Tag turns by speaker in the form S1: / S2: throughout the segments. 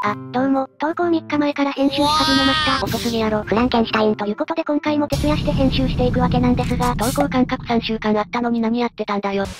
S1: あ、どうも、投稿3日前から編集し始めました。
S2: 遅すぎやろ、フランケンシュタイン。
S1: ということで今回も徹夜して編集していくわけなんですが、
S2: 投稿間隔3週間あったのに何やってたんだよ。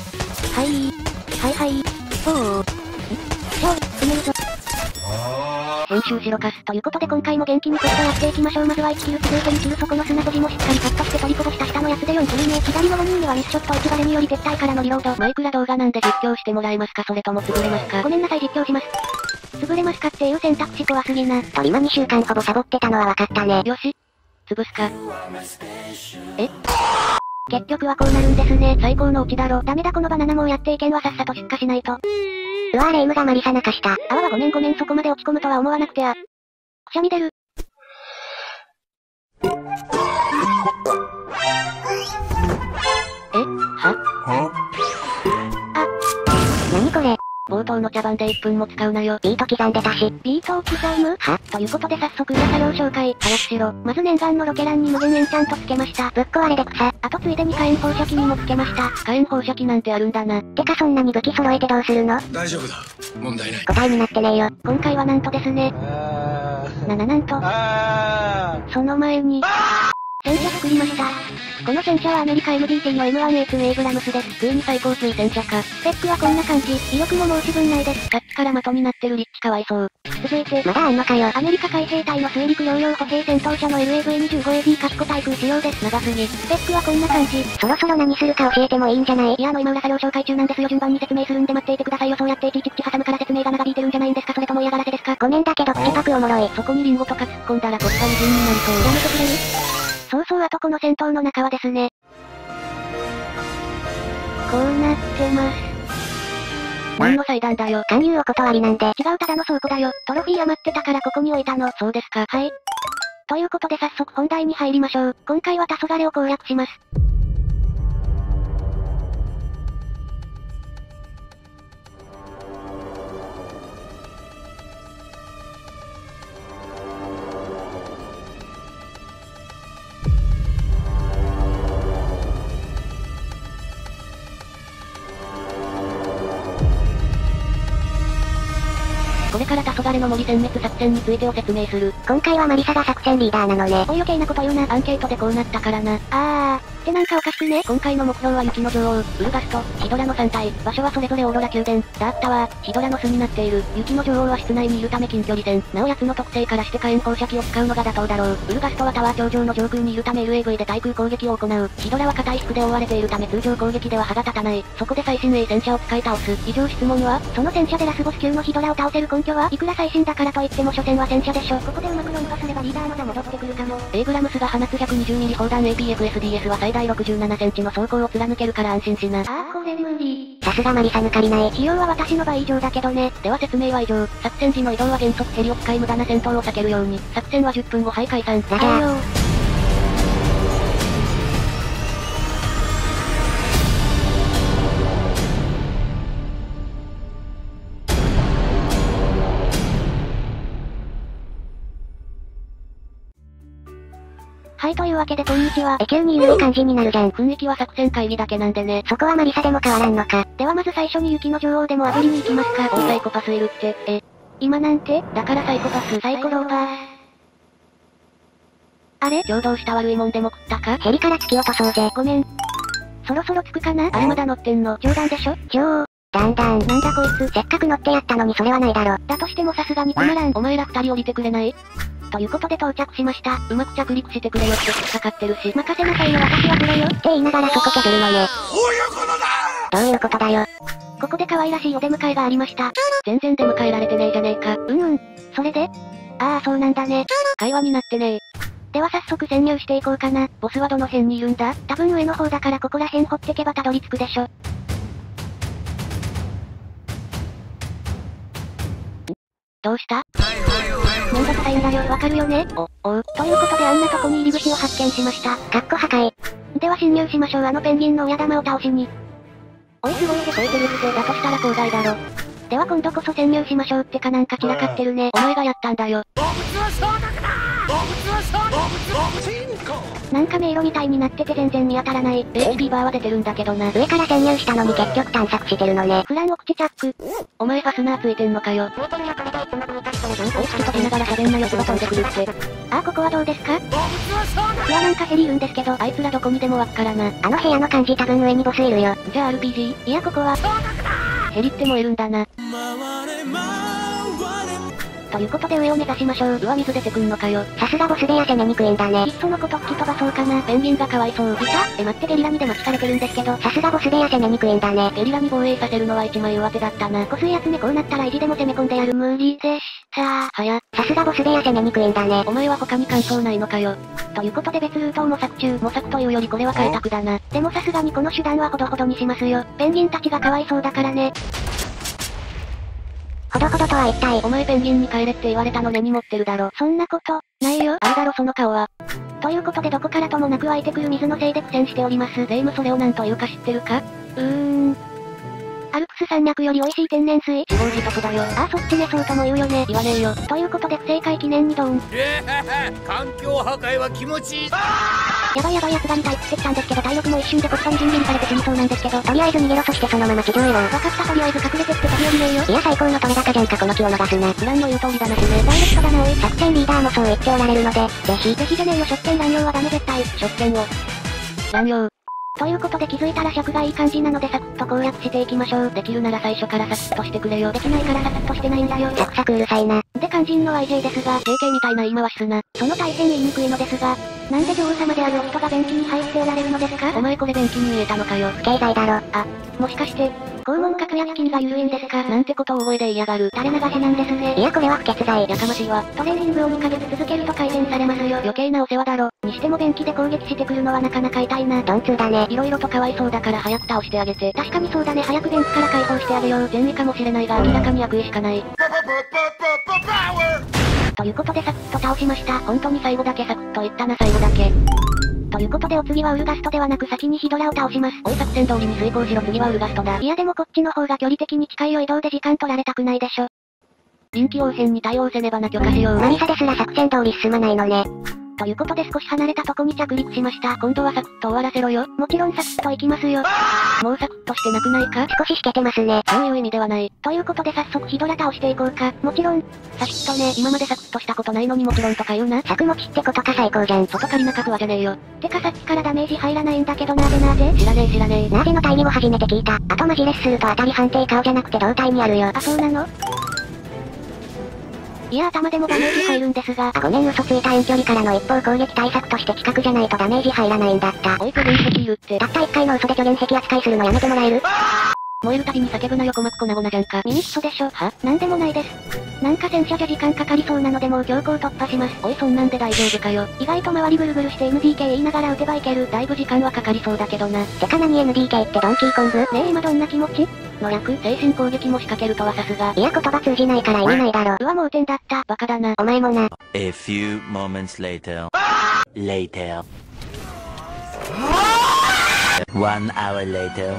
S1: おお。詰めるぞ。
S2: 編集しろかす。
S1: ということで今回も元気にコツとやっていきましょう。まずは1キル続いて2キル、そこの砂とじもしっかりカットして取りこぼした下のやつで4キル目。左の5人にはミスショット1バレにより撤退からのリロード。
S2: マイクラ動画なんで実況してもらえますか、それとも潰れますか。
S1: ごめんなさい、実況します。潰れますかっていう選択肢怖すぎな。
S2: と今2週間ほぼサボってたのは分かったね。よし。潰すか。え？
S1: 結局はこうなるんですね。
S2: 最高のオチだろ。
S1: ダメだこのバナナもうやっていけんわ、さっさと出荷しないと。
S2: うわーレイムがマリサ泣かした。
S1: あわわごめんそこまで落ち込むとは思わなくてくしゃみ出る。
S2: え？は？何これ？冒頭の茶番で1分も使うなよ。ビート刻んでたし。
S1: ビートを刻む？ということで早速裏作業紹介。
S2: 早くしろ。
S1: まず念願のロケランに無限エンチャントつけました。
S2: ぶっ壊れで草。
S1: あとついでに火炎放射器にもつけました。
S2: 火炎放射器なんてあるんだな。
S1: てかそんなに武器揃えてどうするの？
S3: 大丈夫だ。問題ない。
S2: 答えになってねえよ。
S1: 今回はなんとですね。なんと。その前に。戦車作りました。この戦車はアメリカ MDT の M1A2 エイブラムスです。
S2: 普通に最高級戦車か。
S1: スペックはこんな感じ。威力も申し分ないです。
S2: さっきから的になってるリッチかわいそう。
S1: 続いて、
S2: まだあんのかよ。
S1: アメリカ海兵隊の水陸両用歩兵戦闘車の LAV25AD カッコ対空仕様です。
S2: 長すぎ。
S1: スペックはこんな感じ。
S2: そろそろ何するか教えてもいいんじゃない？
S1: いや今裏作業紹介中なんですよ。順番に説明するんで待っていてくださいよ。そうやっていちいち挟むから説明が長引いてるんじゃないんですか？それとも嫌がらせですか？
S2: ごめんだけど口パクおもろい。そこにリンゴとか突っ込んだら国会議員になりそう。
S1: やめてくれる？そうあとこの戦闘の中はですね。こうなってます。
S2: 何の祭壇だよ。
S1: 勧誘お断りなんで。違うただの倉庫だよ。トロフィー余ってたからここに置いたの。
S2: そうですか。
S1: はい。ということで早速本題に入りましょう。今回は黄昏を攻略します。
S2: これから黄昏の森殲滅作戦についてを説明する。
S1: 今回はマリサが作戦リーダーなのね。おい余計なこと言うな。
S2: アンケートでこうなったからな。
S1: ってなんかおかしくね？
S2: 今回の目標は雪の女王、ウルガスト、ヒドラの3体。場所はそれぞれオーロラ宮殿、ダーッタワー、ヒドラの巣になっている。雪の女王は室内にいるため近距離戦。なお奴の特性からして火炎放射器を使うのが妥当だろう。ウルガストはタワー頂上の上空にいるため LAV で対空攻撃を行う。ヒドラは硬い服で覆われているため通常攻撃では歯が立たない。そこで最新鋭戦車を使い倒す。以上質問は？その戦車でラスボス級のヒドラを倒せる根拠はいくら最新だからといっても所詮は戦車でしょ。ここでうまくロンとすればリーダーの座戻ってくるかも。 エイブラムスが放つ120ミリ砲弾 APFSDS は最大67センチの装甲を貫けるから安心しな。
S1: これ無理。
S2: さすがマリサ抜かりない。
S1: 費用は私の倍以上だけどね。
S2: では説明は以上。作戦時の移動は原則ヘリを使い無駄な戦闘を避けるように。作戦は10分後はい解散。
S1: じゃはいというわけでこんにちは。
S2: 急に緩い感じになるじゃん。雰囲気は作戦会議だけなんでね。
S1: そこはマリサでも変わらんのか。ではまず最初に雪の女王でも炙りに行きますか。
S2: サイコパスいるって、
S1: 今なんて？
S2: だからサイコパス。
S1: サイコローバー。あれ？
S2: 共同した悪いもんでも食ったか？
S1: ヘリから突き落とそうぜ。ごめん。そろそろ着くかな？
S2: あれまだ乗ってんの？
S1: 冗談でしょ？
S2: だんだん。
S1: なんだこいつ。
S2: せっかく乗ってやったのにそれはないだろ。
S1: だとしてもさすがにつまらん。
S2: お前ら二人降りてくれない？
S1: ということで到着しました。
S2: うまく着陸してくれよって引っかかってるし。
S1: 任せなさいよ私はプロよ。って言いながらそこ削るのね。
S2: どういうことだよ。
S1: ここで可愛らしいお出迎えがありました。
S2: 全然出迎えられてねえじゃねえか。
S1: それで？そうなんだね。
S2: 会話になってねえ。
S1: では早速潜入していこうかな。
S2: ボスはどの辺にいるんだ？
S1: 多分上の方だからここら辺掘ってけばたどり着くでしょ。
S2: どうした？
S1: めんどくさいんだよわかるよね？
S2: おう。
S1: ということであんなとこに入り口を発見しました。
S2: 破壊。
S1: では侵入しましょう。あのペンギンの親玉を倒しに。
S2: おいすごいで超えてるってだとしたら交代だろ。
S1: では今度こそ潜入しましょうってかなんか散らかってるね。
S2: お前がやったんだよ。
S3: 動物は小学だ！
S1: なんか迷路みたいになってて全然見当たらない。
S2: HP バーは出てるんだけどな。
S1: 上から潜入したのに結局探索してるのね。フランお口チャック。
S2: お前ファスナーついてんのかよ。追いつきとしながら喋んなよ、唾飛んでくるって。
S1: ああ、ここはどうですか？いや、なんかヘリいるんですけど。
S2: あいつらどこにでも湧くからな。
S1: あの部屋の感じ多分上にボスいるよ。
S2: じゃあ RPG？
S1: いや、ここは。
S2: ヘリって燃えるんだな。
S1: ということで上を目指しましょう。
S2: うわ、水出てくんのかよ。
S1: さすがボス部屋攻めにくいんだね。いっそのこと吹き飛ばそうかな。
S2: ペンギンがかわいそう。
S1: いた？待って、ゲリラにでも聞かれてるんですけど。さすがボス部屋攻めにくいんだね。
S2: ゲリラに防衛させるのは一枚上手だったな。
S1: 個数集めこうなったら意地でも攻め込んでやる。無理でした。さすがボス部屋攻めにくいんだね。
S2: お前は他に感想ないのかよ。
S1: ということで別ルートを模索中。
S2: 模索というよりこれは開拓だな。
S1: でもさすがにこの手段はほどほどにしますよ。ペンギンたちがかわいそうだからね。ほどほどとは一体。
S2: お前ペンギンに帰れって言われたの根に持ってるだろ。
S1: そんなこと、ないよ。
S2: あるだろその顔は。
S1: ということでどこからともなく湧いてくる水のせいで苦戦しております。
S2: 霊夢それを何というか知ってるか？
S1: アルプス山脈より美味しい天然水？
S2: 自業自得だよ。
S1: ああ、そっちね、そうとも言うよね。
S2: 言わねえよ。
S1: ということで不正解記念にドーン。
S3: 環境破壊は気持ちいい。
S1: やばい奴が2体食ってきたんですけど体力も一瞬でコストに準備にされて死にそうなんですけど、とりあえず逃げろ、そしてそのまま地上へ。わかった、とりあえず隠れてって飛び降りねえよ。いや、最高の取れ高じゃんか、この気を逃すな。
S2: プランの言う通りだな、てめえ。
S1: ダイレクトだな、おい。作戦リーダーもそう言っておられるので、ぜひじゃねえよ、職権乱用はダメ絶対。
S2: 職権を乱用。
S1: ということで気づいたら尺がいい感じなのでサクッと攻略していきましょう。
S2: できるなら最初からサクッとしてくれよ。
S1: できないからサクッとしてないんだよ。サクサクうるさいな。で肝心の IJ ですが、
S2: JK みたいな言い回しすな。
S1: その大変言いにくいのですが、なんで女王様であるお人が便器に入っておられるのですか？
S2: お前これ便器に見えたのかよ。
S1: 不敬罪だろ。
S2: あ、もしかして、
S1: 肛門格焼き金が緩いんですか？
S2: なんてことを覚えで言いやがる。
S1: 垂れ流しなんですね。いやこれは不潔罪。
S2: やかましいわ。
S1: トレーニングを2ヶ月続けると改善されますよ。
S2: 余計なお世話だろ。
S1: にしても便器で攻撃してくるのはなかなか痛いな。鈍痛だね。
S2: 色々とかわいそうだから早く倒してあげて。
S1: 確かにそうだね、早く便器から解放してあげよう。
S2: 善意かもしれないが明らかに悪意しかない。
S1: ということでサクッと倒しました。
S2: 本当に最後だけサクッと言ったな、最後だけ。
S1: ということでお次はウルガストではなく先にヒドラを倒します。
S2: おい作戦通りに遂行しろ、次はウルガストだ。
S1: いやでもこっちの方が距離的に近いよ、移動で時間取られたくないでしょ。
S2: 臨機応変に対応せねばな、許可しよう。
S1: マリサですら作戦通り進まないのね。
S2: ということで少し離れたとこに着陸しました。今度はサクッと終わらせろよ。
S1: もちろんサクッと行きますよ。
S2: もうサクッとしてなくないか？
S1: 少ししけてますね。
S2: そういう意味ではない。
S1: ということで早速ヒドラ倒していこうか。もちろん、
S2: サクッとね、今までサクッとしたことないのにもちろんとか言うな。
S1: 作持ちってことか最高じゃん。
S2: 外借りなかくはじゃねえよ。
S1: てかさっきからダメージ入らないんだけどなぜなぜ？
S2: 知らねえ。
S1: なぜの対義も初めて聞いた。あとマジレスすると当たり判定顔じゃなくて胴体にあるよ。あ、そうなの？いや頭でもダメージ入るんですが。
S2: あ、
S1: ごめん、嘘ついた。遠距離からの一方攻撃対策として近くじゃないとダメージ入らないんだった。
S2: おい、虚言癖いるって。
S1: たった一回の嘘で虚言癖扱いするのやめてもらえる？
S2: 燃えるたびに叫ぶなよ、鼓膜粉々じゃんか。
S1: 耳クソでしょ。なんでもないです。なんか戦車じゃ時間かかりそうなのでもう強行突破します。
S2: おい、そんなんで大丈夫かよ。
S1: 意外と周りぐるぐるして NDK 言いながら撃てばいける。
S2: だいぶ時間はかかりそうだけどな。
S1: てか何 NDK ってドンキーコング？ねえ今どんな気持ち？
S2: の略、精神攻撃も仕掛けるとはさすが。
S1: いや言葉通じないから意味ないだろ。
S2: うわ盲点だった。バカだな。
S1: お前もな。
S4: A few moments later. One hour later.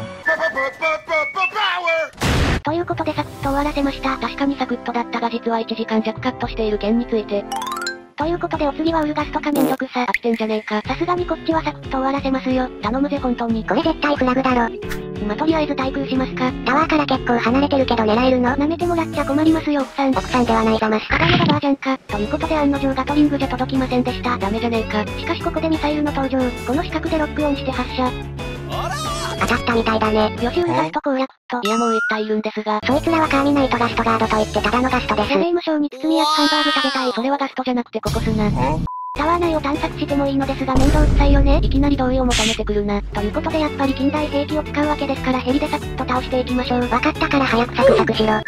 S1: ということでサクッと終わらせました。
S2: 確かにサクッとだったが実は1時間弱カットしている件について。
S1: ということでお次はウルガストかめんどくさ。
S2: 飽きてんじゃねえか。
S1: さすがにこっちはサクッと終わらせますよ。
S2: 頼むぜ本当に。
S1: これ絶対フラグだろ。
S2: 今とりあえず対空しますか。
S1: タワーから結構離れてるけど狙えるの？舐めてもらっちゃ困りますよ奥さん。
S2: 奥さんではないざます。
S1: ただのババアじゃんか。ということで案の定ガトリングじゃ届きませんでした。
S2: ダメじゃねえか。
S1: しかしここでミサイルの登場。この四角でロックオンして発射。
S2: 当たったみたいだね。
S1: 予習ガスト攻略と。
S2: いやもう一体いるんですが。
S1: そいつらはカーミナイトガストガードといってただのガストです。税務省に包み焼きハンバーグ食べたい。
S2: それはガストじゃなくてココスな。
S1: タワー内を探索してもいいのですが面倒くさいよね。
S2: いきなり同意を求めてくるな。
S1: ということでやっぱり近代兵器を使うわけですからヘリでサクッと倒していきましょう。わかったから早くサクサクしろ。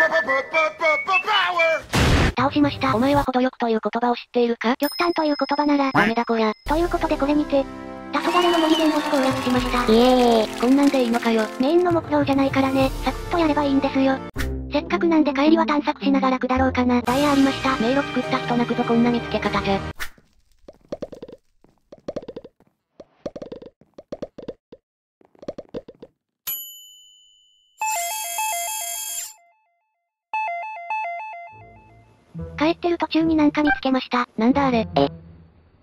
S2: 倒しました。お前は程よくという言葉を知っているか？
S1: 極端という言葉なら。
S2: ダメだこりゃ。
S1: ということでこれにて、黄昏の森弁護士攻略しました。
S2: イエーイ。こんなんでいいのかよ。
S1: メインの目標じゃないからね。サクッとやればいいんですよ。せっかくなんで帰りは探索しながら下ろうかな。ダイヤありました。
S2: 迷路作った人泣くぞこんな見つけ方じゃ。
S1: 帰ってる途中になんか見つけました。
S2: なんだあれ。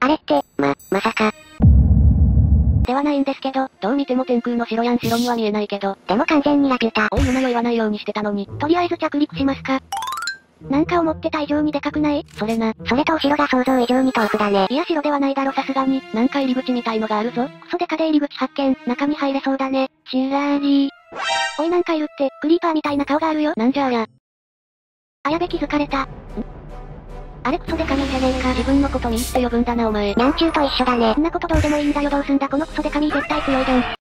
S1: あれって、まさか。ではないんですけど、
S2: どう見ても天空の城やん。城には見えないけど。
S1: でも完全にラピュタ。
S2: おい言わないようにしてたのに。
S1: とりあえず着陸しますか。なんか思ってた以上にでかくない？
S2: それな。
S1: それと後ろが想像以上に豆腐だね。いや城ではないだろさすがに。
S2: なんか入り口みたいのがあるぞ。
S1: クソデカで入り口発見。中に入れそうだね。ちらり。おいなんかいるって、クリーパーみたいな顔があるよ。
S2: なんじゃあや。
S1: あやべ気づかれた。あれクソデカミーじゃねえか。
S2: 自分のことミーって呼ぶんだなお前。
S1: ニャンチューと一緒だね。んなことどうでもいいんだよ。どうすんだこのクソデカミー絶対強いじゃん。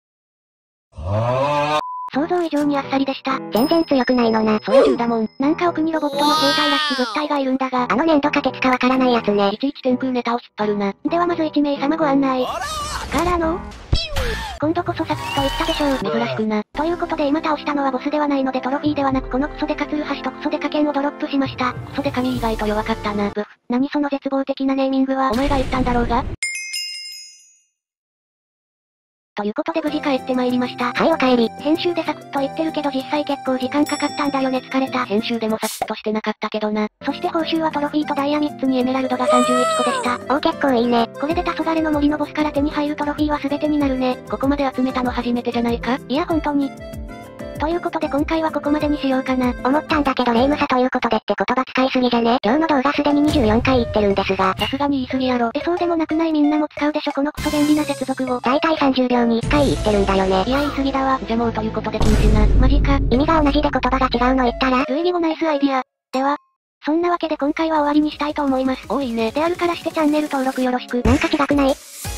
S1: 想像以上にあっさりでした。全然強くないのな。
S2: そりゃ銃だもん。
S1: なんか奥にロボットの生体らしき物体がいるんだが、あの粘土か鉄かわからないやつね。
S2: いちいち天空ネタを引っ張るな。
S1: ではまず1名様ご案内。スカーラーの今度こそサクッと言ったでしょう。
S2: 珍しくな。
S1: ということで今倒したのはボスではないのでトロフィーではなくこのクソデカツルハシとクソデカ剣をドロップしました。
S2: クソデカミー意外と弱かったな。
S1: ブフ。何その絶望的なネーミングは。
S2: お前が言ったんだろうが。
S1: ということで無事帰ってまいりました。 はいお帰り。
S2: 編集でサクッと言ってるけど実際結構時間かかったんだよね。疲れた。編集でもサクッとしてなかったけどな。
S1: そして報酬はトロフィーとダイヤ3つにエメラルドが31個でした。お結構いいね。これで黄昏の森のボスから手に入るトロフィーは全てになるね。
S2: ここまで集めたの初めてじゃないか？
S1: いや本当に。ということで今回はここまでにしようかな。思ったんだけどレイムさということでって言葉使いすぎじゃね？今日の動画すでに24回言ってるんですが。
S2: さすがに言い過ぎやろ。
S1: そうでもなくないみんなも使うでしょこのクソ便利な接続語。だいたい30秒に1回言ってるんだよね。
S2: いや言い過ぎだわ。じゃもうということで禁止な。
S1: マジか。意味が同じで言葉が違うの言ったら？
S2: 類義語ナイスアイディア。
S1: では。そんなわけで今回は終わりにしたいと思います。
S2: おーいいね。
S1: であるからしてチャンネル登録よろしく。なんか違くない？